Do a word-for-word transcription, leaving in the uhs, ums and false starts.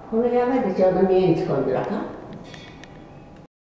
この山でちょうど見えにつこんでらか